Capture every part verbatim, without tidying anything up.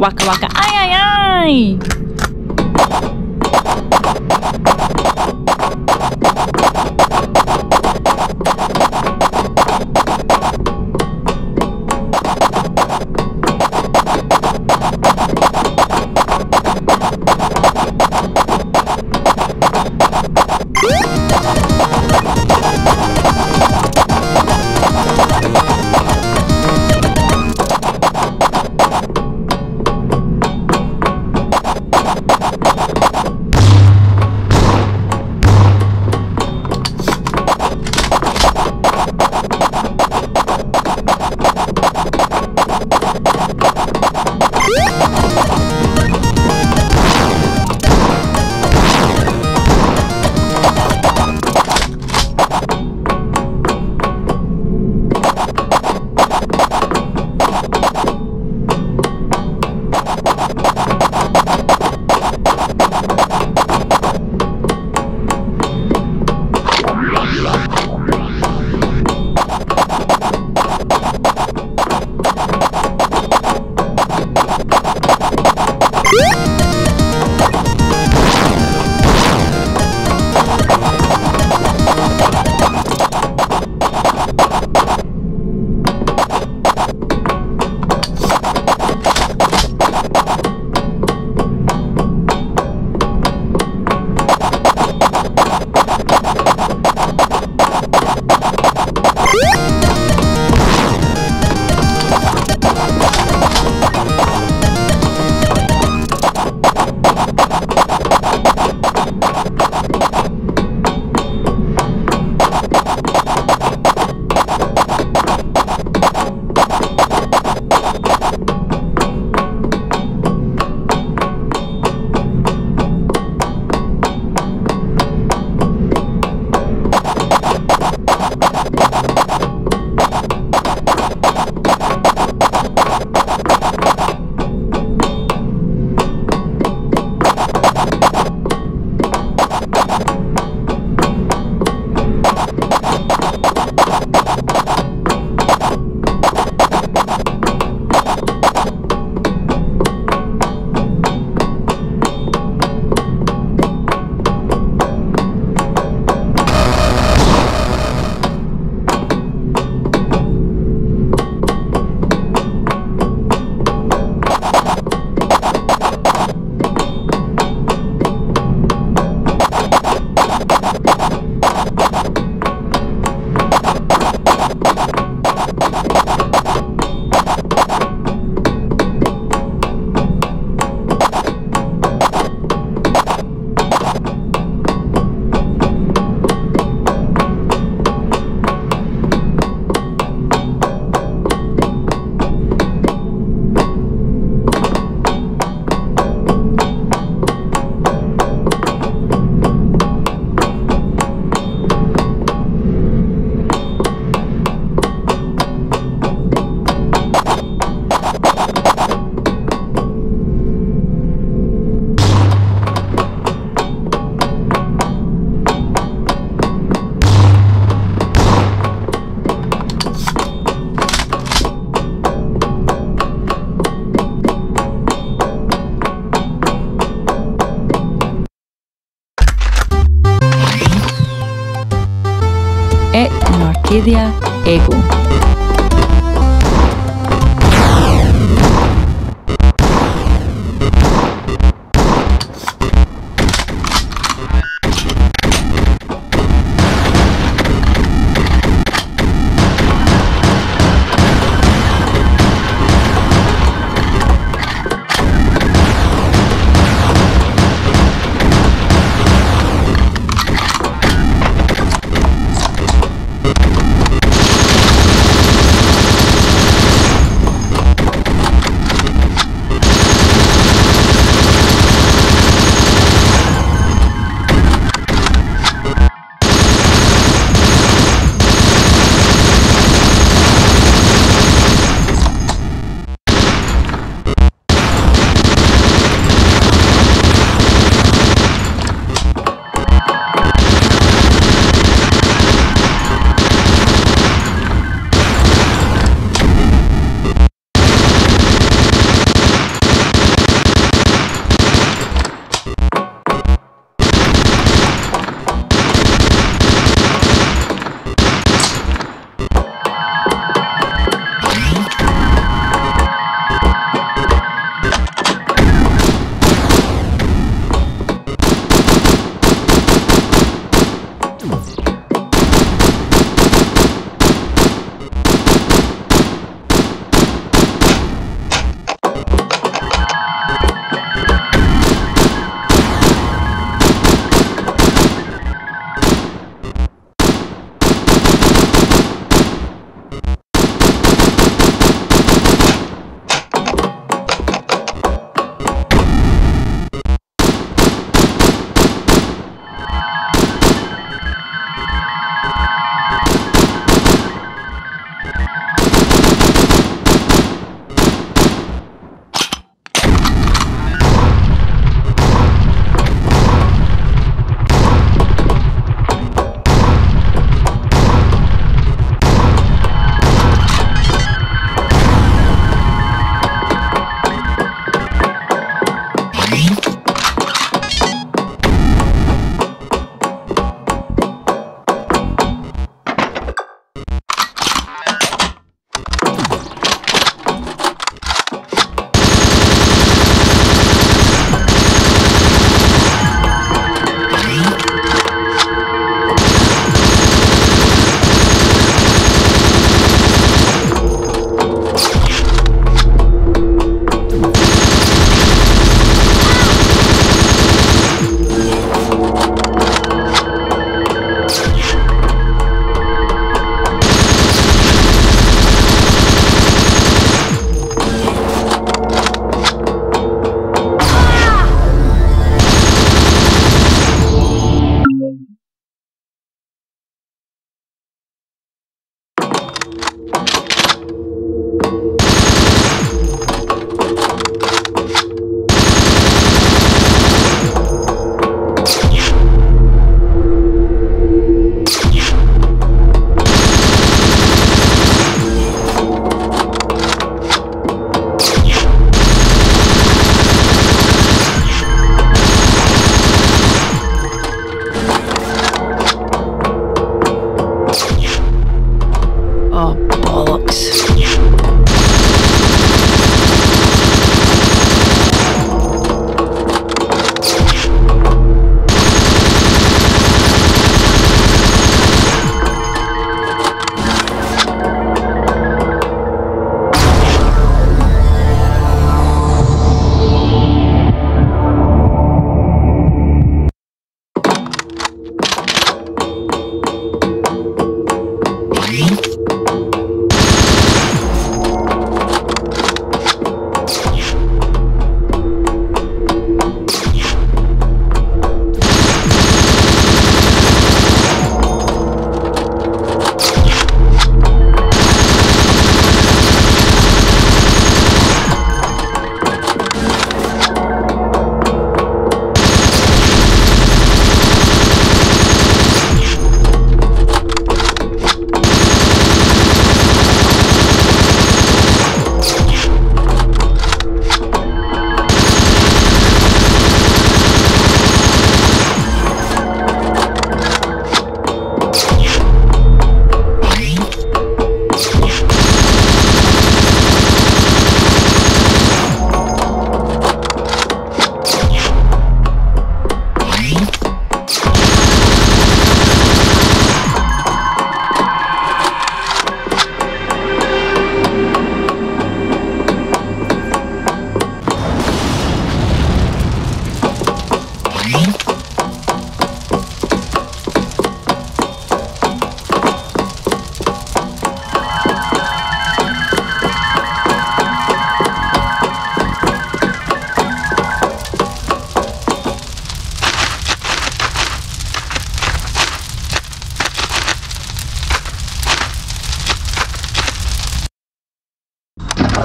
Waka waka. Ai, ai, ai. è un'orchidea ego.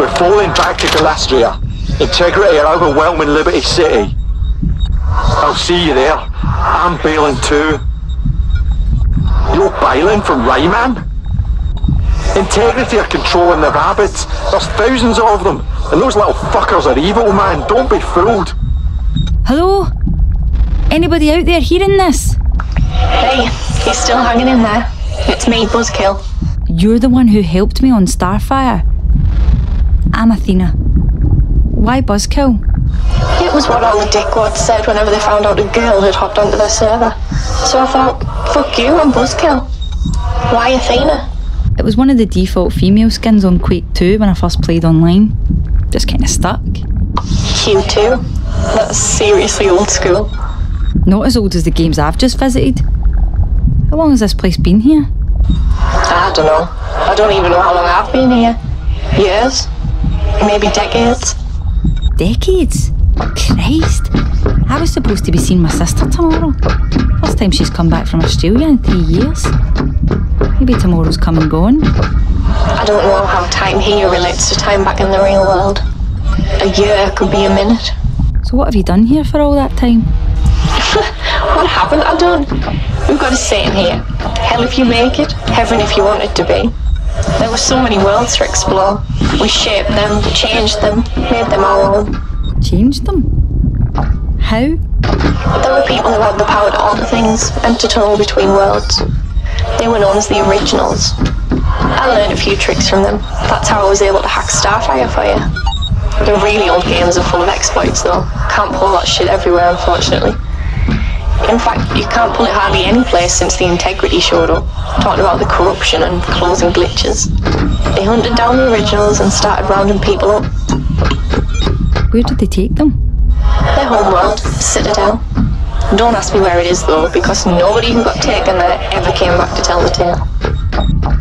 We're falling back to Galastria. Integrity are overwhelming Liberty City. I'll see you there. I'm bailing too. You're bailing from Rayman? Integrity are controlling the rabbits. There's thousands of them. And those little fuckers are evil, man. Don't be fooled. Hello? Anybody out there hearing this? Hey, he's still hanging in there. It's me, Buzzkill. You're the one who helped me on Starfire. I'm Athena. Why Buzzkill? It was what all the dickwads said whenever they found out a girl had hopped onto their server. So I thought, fuck you, I'm Buzzkill. Why Athena? It was one of the default female skins on Quake two when I first played online. Just kinda stuck. Q two? That's seriously old school. Not as old as the games I've just visited. How long has this place been here? I don't know. I don't even know how long I've been here. Years? Maybe decades? Decades? Christ. I was supposed to be seeing my sister tomorrow. First time she's come back from Australia in three years. Maybe tomorrow's come and gone. I don't know how time here relates to time back in the real world. A year could be a minute. So what have you done here for all that time? What haven't I done? We've got a saying here. Hell if you make it, heaven if you want it to be. There were so many worlds to explore. We shaped them, changed them, made them our own. Changed them? How? There were people who had the power to alter things and to tunnel between worlds. They were known as the originals. I learned a few tricks from them. That's how I was able to hack Starfire for you. The really old games are full of exploits though. Can't pull that shit everywhere, unfortunately. In fact, you can't pull it hardly any place since the integrity showed up, talking about the corruption and closing glitches. They hunted down the originals and started rounding people up. Where did they take them? Their home world, Citadel. Don't ask me where it is though, because nobody who got taken there ever came back to tell the tale.